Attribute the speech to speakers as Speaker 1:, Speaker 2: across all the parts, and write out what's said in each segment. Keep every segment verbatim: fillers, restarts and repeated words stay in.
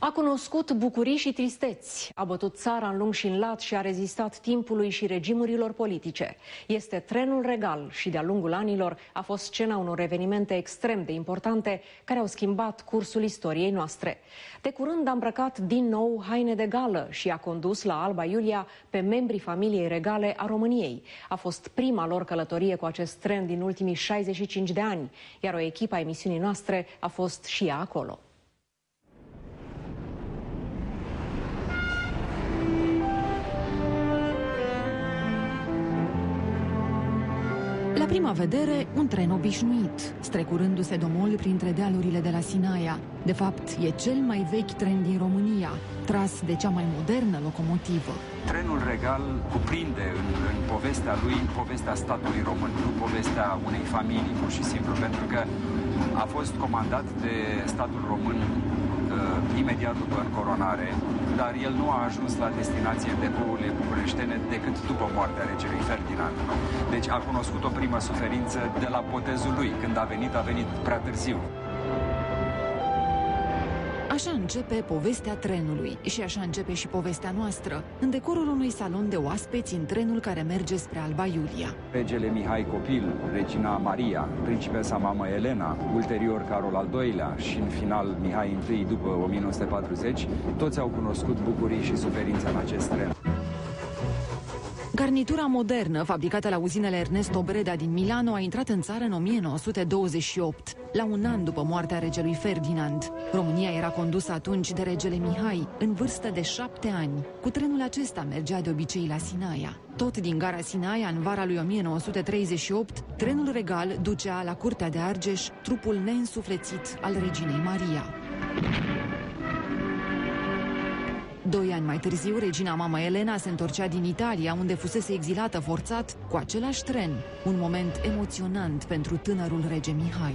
Speaker 1: A cunoscut bucurii și tristeți, a bătut țara în lung și în lat și a rezistat timpului și regimurilor politice. Este trenul regal și de-a lungul anilor a fost scena unor evenimente extrem de importante care au schimbat cursul istoriei noastre. De curând a îmbrăcat din nou haine de gală și a condus la Alba Iulia pe membrii familiei regale a României. A fost prima lor călătorie cu acest tren din ultimii șaizeci și cinci de ani, iar o echipă a emisiunii noastre a fost și ea acolo.
Speaker 2: La prima vedere, un tren obișnuit, strecurându-se domol printre dealurile de la Sinaia. De fapt, e cel mai vechi tren din România, tras de cea mai modernă locomotivă.
Speaker 3: Trenul regal cuprinde în, în povestea lui povestea statului român, nu povestea unei familii, pur și simplu, pentru că a fost comandat de statul român uh, imediat după încoronare, dar el nu a ajuns la destinație în depourile bucureștene decât după moartea regelui Ferdinand. Nu? Deci a cunoscut o primă suferință de la botezul lui. Când a venit, a venit prea târziu.
Speaker 2: Așa începe povestea trenului și așa începe și povestea noastră, în decorul unui salon de oaspeți în trenul care merge spre Alba Iulia.
Speaker 3: Regele Mihai Copil, regina Maria, principesa mamă Elena, ulterior Carol al doilea și în final Mihai I după o mie nouă sute patruzeci, toți au cunoscut bucurii și suferința în acest tren.
Speaker 2: Garnitura modernă, fabricată la uzinele Ernesto Breda din Milano, a intrat în țară în o mie nouă sute douăzeci și opt, la un an după moartea regelui Ferdinand. România era condusă atunci de regele Mihai, în vârstă de șapte ani. Cu trenul acesta mergea de obicei la Sinaia. Tot din gara Sinaia, în vara lui o mie nouă sute treizeci și opt, trenul regal ducea la Curtea de Argeș trupul neînsuflețit al reginei Maria. Doi ani mai târziu, regina mama Elena se întorcea din Italia, unde fusese exilată forțat, cu același tren. Un moment emoționant pentru tânărul rege Mihai.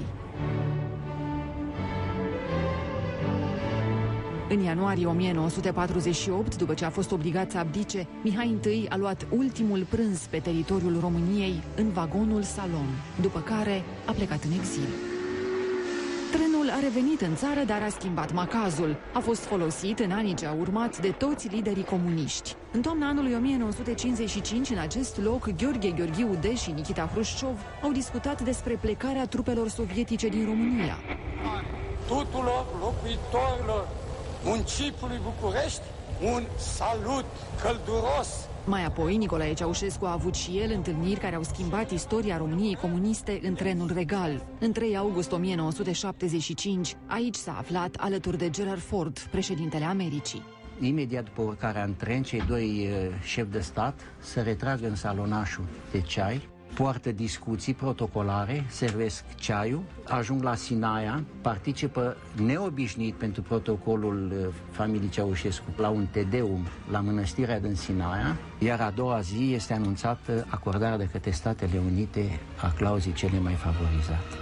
Speaker 2: În ianuarie o mie nouă sute patruzeci și opt, după ce a fost obligat să abdice, Mihai I a luat ultimul prânz pe teritoriul României, în vagonul Salon, după care a plecat în exil. Trenul a revenit în țară, dar a schimbat macazul. A fost folosit în anii ce au urmat de toți liderii comuniști. În toamna anului o mie nouă sute cincizeci și cinci, în acest loc, Gheorghe Gheorghiu Dej și Nikita Hrușciov au discutat despre plecarea trupelor sovietice din România.
Speaker 4: Tuturor locuitorilor municipiului București, un salut călduros!
Speaker 2: Mai apoi, Nicolae Ceaușescu a avut și el întâlniri care au schimbat istoria României comuniste în trenul regal. În trei august o mie nouă sute șaptezeci și cinci, aici s-a aflat alături de Gerald Ford, președintele Americii.
Speaker 5: Imediat după urcarea în tren, cei doi șefi de stat se retrag în salonașul de ceai, poartă discuții protocolare, servesc ceaiul, ajung la Sinaia, participă neobișnuit pentru protocolul familiei Ceaușescu la un tedeum la mănăstirea din Sinaia, iar a doua zi este anunțată acordarea de către Statele Unite a clauzei cele mai favorizate.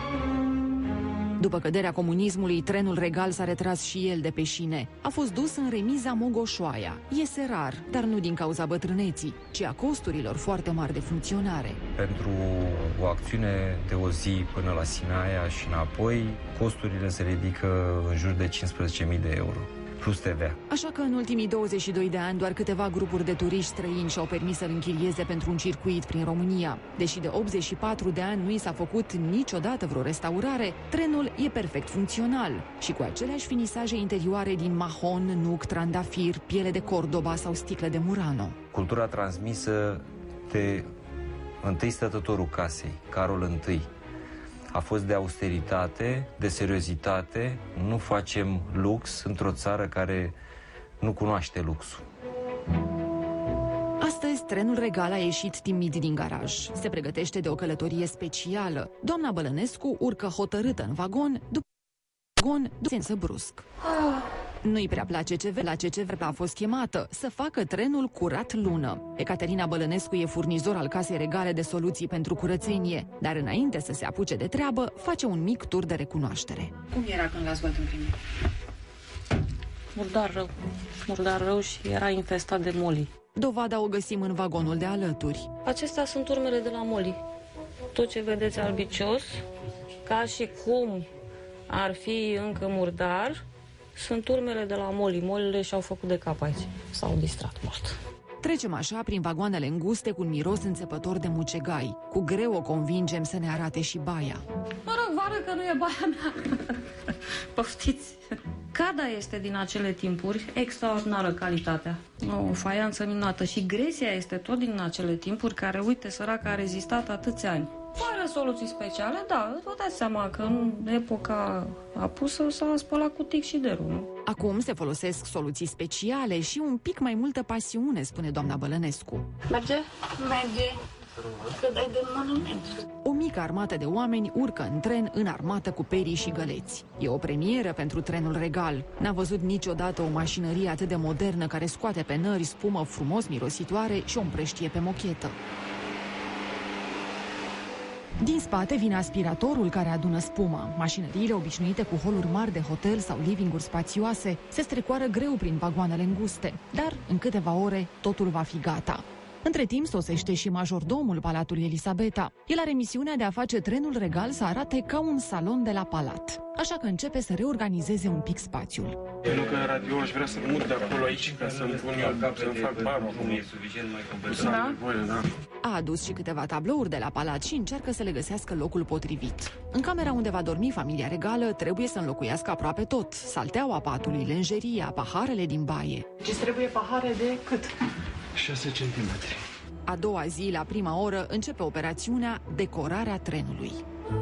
Speaker 2: După căderea comunismului, trenul regal s-a retras și el de pe șine. A fost dus în remiza Mogoșoaia. Iese rar, dar nu din cauza bătrâneții, ci a costurilor foarte mari de funcționare.
Speaker 6: Pentru o acțiune de o zi până la Sinaia și înapoi, costurile se ridică în jur de cincisprezece mii de euro. Plus T V A.
Speaker 2: Așa că în ultimii douăzeci și doi de ani doar câteva grupuri de turiști străini și-au permis să-l închirieze pentru un circuit prin România. Deși de optzeci și patru de ani nu i s-a făcut niciodată vreo restaurare, trenul e perfect funcțional și cu aceleași finisaje interioare din mahon, nuc, trandafir, piele de Cordoba sau sticle de Murano.
Speaker 6: Cultura transmisă de întâi stătătorul casei, Carol I. A fost de austeritate, de seriozitate. Nu facem lux într-o țară care nu cunoaște luxul.
Speaker 2: Astăzi, trenul regal a ieșit timid din garaj. Se pregătește de o călătorie specială. Doamna Bălănescu urcă hotărâtă în vagon, după vagon, ducând brusc. Nu-i prea place ce vede, la ce ce a fost chemată, să facă trenul curat lună. Ecaterina Bălănescu e furnizor al Casei Regale de soluții pentru curățenie, dar înainte să se apuce de treabă, face un mic tur de recunoaștere.
Speaker 7: Cum era când l-ați luat în primul?
Speaker 8: Murdar rău, murdar rău și era infestat de moli.
Speaker 2: Dovada o găsim în vagonul de alături.
Speaker 8: Acestea sunt urmele de la moli. Tot ce vedeți albicios, ca și cum ar fi încă murdar, Sunt urmele de la Moli. Molile și-au făcut de cap aici. S-au distrat mult.
Speaker 2: Trecem așa prin vagoanele înguste cu un miros înțepător de mucegai. Cu greu o convingem să ne arate și baia.
Speaker 8: Mă rog, vară că nu e baia mea. Poftiți. Cada este din acele timpuri, extraordinară calitatea. O faianță minunată și gresia este tot din acele timpuri care, uite, săraca a rezistat atâția ani. Fără soluții speciale, da, vă dați seama că în epoca apusă s-a spălat cu tic și deru, nu?
Speaker 2: Acum se folosesc soluții speciale și un pic mai multă pasiune, spune doamna Bălănescu.
Speaker 7: Merge? Merge. Că dai de monument.
Speaker 2: O mică armată de oameni urcă în tren înarmată cu perii și găleți. E o premieră pentru trenul regal. N-a văzut niciodată o mașinărie atât de modernă care scoate pe nări spumă frumos mirositoare și o împrăștie pe mochetă. Din spate vine aspiratorul care adună spuma. Mașinăriile obișnuite cu holuri mari de hotel sau living-uri spațioase se strecoară greu prin vagoanele înguste, dar în câteva ore totul va fi gata. Între timp sosește și majordomul Palatului Elisabeta. El are misiunea de a face trenul regal să arate ca un salon de la palat. Așa că începe să reorganizeze un pic spațiul.
Speaker 9: Pentru că radio aș vrea să-l mut de acolo aici ca să-mi pun eu, să-mi fac barul.
Speaker 6: E suficient mai competent.
Speaker 9: Da? Nevoie, da.
Speaker 2: A adus și câteva tablouri de la palat și încearcă să le găsească locul potrivit. În camera unde va dormi familia regală trebuie să înlocuiască aproape tot. Salteaua patului, lenjeria, paharele din baie.
Speaker 7: Deci trebuie pahare de cât?
Speaker 9: șase centimetri.
Speaker 2: A doua zi, la prima oră, începe operațiunea Decorarea trenului.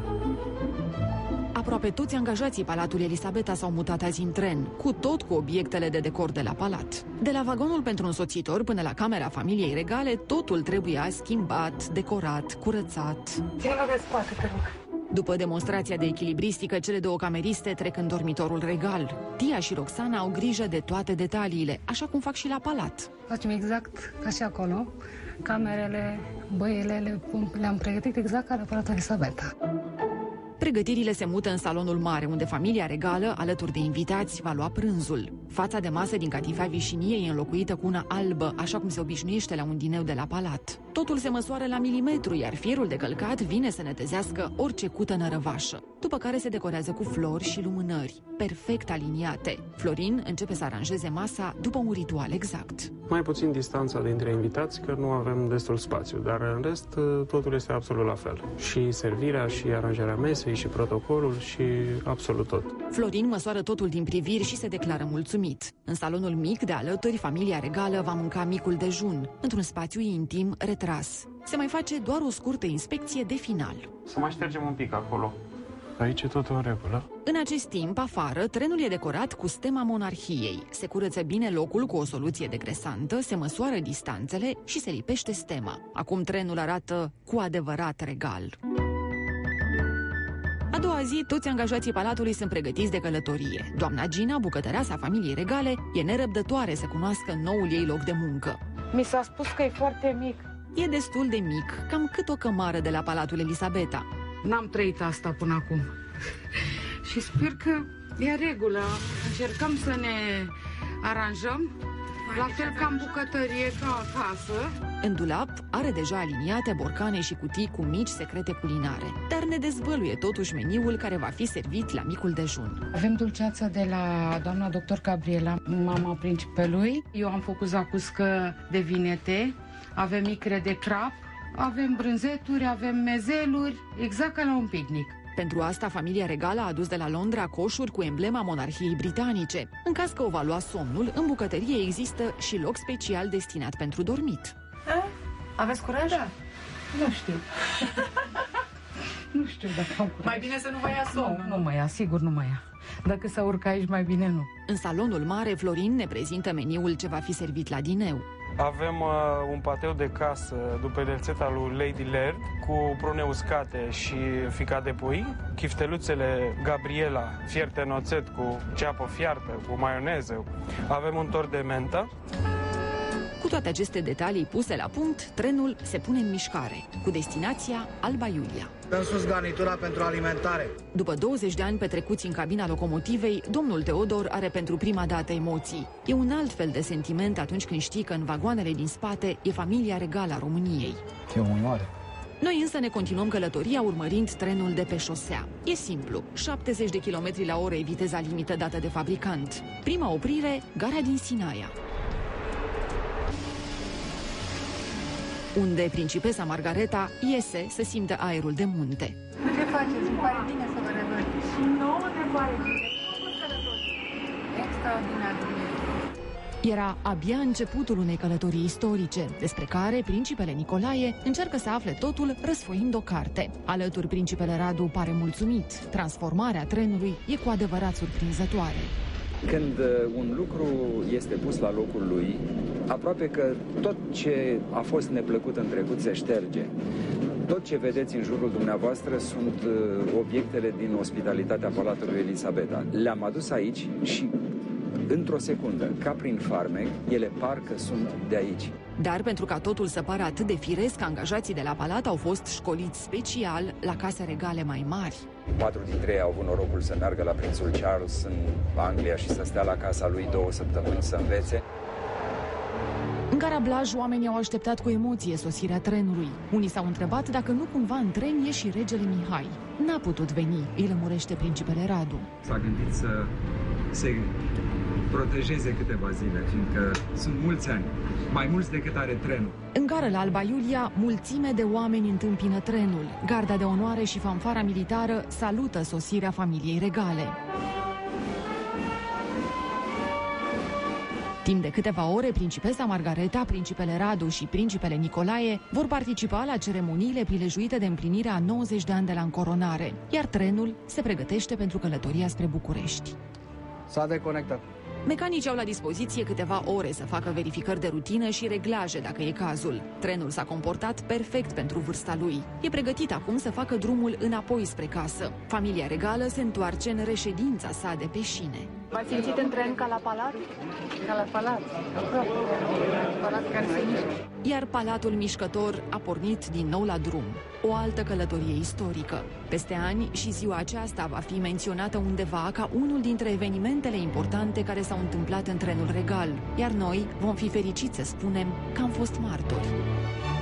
Speaker 2: Aproape toți angajații Palatului Elisabeta s-au mutat azi în tren, cu tot cu obiectele de decor de la palat. De la vagonul pentru însoțitor până la camera familiei regale, totul trebuia schimbat, decorat, curățat.
Speaker 7: Ține-l de spate, te rog.
Speaker 2: După demonstrația de echilibristică, cele două cameriste trec în dormitorul regal. Tia și Roxana au grijă de toate detaliile, așa cum fac și la palat.
Speaker 10: Facem exact ca și acolo. Camerele, băiele, le, le-am pregătit exact ca la Palatul Elisabeta.
Speaker 2: Pregătirile se mută în salonul mare, unde familia regală, alături de invitați, va lua prânzul. Fața de masă din catifea vișinie e înlocuită cu una albă, așa cum se obișnuiește la un dineu de la palat. Totul se măsoară la milimetru, iar fierul de călcat vine să netezească orice cută nărăvașă. După care se decorează cu flori și lumânări, perfect aliniate. Florin începe să aranjeze masa după un ritual exact.
Speaker 9: Mai puțin distanța dintre invitați, că nu avem destul spațiu, dar în rest totul este absolut la fel. Și servirea, și aranjarea mesei, și protocolul, și absolut tot.
Speaker 2: Florin măsoară totul din priviri și se declară mulțumit. În salonul mic de alături, familia regală va mânca micul dejun, într-un spațiu intim retras. Se mai face doar o scurtă inspecție de final.
Speaker 9: Să mai ștergem un pic acolo. Aici e totul în regulă.
Speaker 2: În acest timp, afară, trenul e decorat cu stema monarhiei. Se curăță bine locul cu o soluție degresantă, se măsoară distanțele și se lipește stema. Acum trenul arată cu adevărat regal. A doua zi, toți angajații palatului sunt pregătiți de călătorie. Doamna Gina, bucătăreasa familiei regale, e nerăbdătoare să cunoască noul ei loc de muncă.
Speaker 7: Mi s-a spus că e foarte mic.
Speaker 2: E destul de mic, cam cât o cămară de la Palatul Elisabeta.
Speaker 7: N-am trăit asta până acum. Și sper că e în regulă. Încercăm să ne aranjăm, la fel ca în bucătărie, ca acasă.
Speaker 2: În dulap are deja aliniate borcane și cutii cu mici secrete culinare, dar ne dezvăluie totuși meniul care va fi servit la micul dejun.
Speaker 10: Avem dulceață de la doamna doctor Gabriela, mama principelui.
Speaker 7: Eu am făcut zacuscă de vinete, avem icre de crap, avem brânzeturi, avem mezeluri, exact ca la un picnic.
Speaker 2: Pentru asta, familia regală a adus de la Londra coșuri cu emblema monarhiei britanice. În caz că o va lua somnul, în bucătărie există și loc special destinat pentru dormit.
Speaker 7: A? Aveți curaj? Da. Nu știu.
Speaker 10: Nu știu dacă am curaj.
Speaker 7: Mai bine să nu vă ia somn.
Speaker 10: Nu, nu mă ia, sigur nu mă ia. Dacă să urc aici, mai bine nu.
Speaker 2: În salonul mare, Florin ne prezintă meniul ce va fi servit la dineu.
Speaker 9: Avem uh, un pateu de casă după rețeta lui Lady Laird cu prune uscate și ficat de pui, chifteluțele Gabriela fierte în oțet cu ceapă fiartă, cu maioneză. Avem un tort de mentă.
Speaker 2: Cu toate aceste detalii puse la punct, trenul se pune în mișcare, cu destinația Alba Iulia.
Speaker 11: Dăm sus garnitura pentru alimentare.
Speaker 2: După douăzeci de ani petrecuți în cabina locomotivei, domnul Teodor are pentru prima dată emoții. E un alt fel de sentiment atunci când știi că în vagoanele din spate e familia regală a României.
Speaker 11: E o onoare.
Speaker 2: Noi însă ne continuăm călătoria urmărind trenul de pe șosea. E simplu, șaptezeci de kilometri la oră e viteza limită dată de fabricant. Prima oprire, gara din Sinaia, unde principesa Margareta iese să simtă aerul de munte.
Speaker 7: Ce faceți? Îmi pare bine să vă revăd. Și nouă ne pare bine. Extraordinar de bine.
Speaker 2: Era abia începutul unei călătorii istorice, despre care principele Nicolae încearcă să afle totul răsfoind o carte. Alături, principele Radu pare mulțumit. Transformarea trenului e cu adevărat surprinzătoare.
Speaker 3: Când un lucru este pus la locul lui, aproape că tot ce a fost neplăcut în trecut se șterge. Tot ce vedeți în jurul dumneavoastră sunt obiectele din ospitalitatea Palatului Elisabeta. Le-am adus aici și într-o secundă, ca prin farmec, ele parcă sunt de aici.
Speaker 2: Dar pentru ca totul să pară atât de firesc, angajații de la palat au fost școliți special la case regale mai mari.
Speaker 3: Patru dintre ei au avut norocul să meargă la prințul Charles în Anglia și să stea la casa lui două săptămâni să învețe.
Speaker 2: În gara Blaj, oamenii au așteptat cu emoție sosirea trenului. Unii s-au întrebat dacă nu cumva în tren e și regele Mihai. N-a putut veni, îi lămurește principele Radu.
Speaker 3: S-a gândit să se protejeze câteva zile, fiindcă sunt mulți ani, mai mulți decât are trenul.
Speaker 2: În gară la Alba Iulia, mulțime de oameni întâmpină trenul. Garda de onoare și fanfara militară salută sosirea familiei regale. Timp de câteva ore, principesa Margareta, principele Radu și principele Nicolae vor participa la ceremoniile prilejuite de împlinirea a nouăzeci de ani de la încoronare, iar trenul se pregătește pentru călătoria spre București.
Speaker 11: S-a deconectat.
Speaker 2: Mecanicii au la dispoziție câteva ore să facă verificări de rutină și reglaje dacă e cazul. Trenul s-a comportat perfect pentru vârsta lui. E pregătit acum să facă drumul înapoi spre casă. Familia regală se întoarce în reședința sa de pe șine.
Speaker 10: V-ați simțit în tren ca la palat?
Speaker 7: Ca la palat, aproape. Palat care se mișcă.
Speaker 2: Iar palatul mișcător a pornit din nou la drum. O altă călătorie istorică. Peste ani și ziua aceasta va fi menționată undeva ca unul dintre evenimentele importante care s-au întâmplat în trenul regal. Iar noi vom fi fericiți să spunem că am fost martori.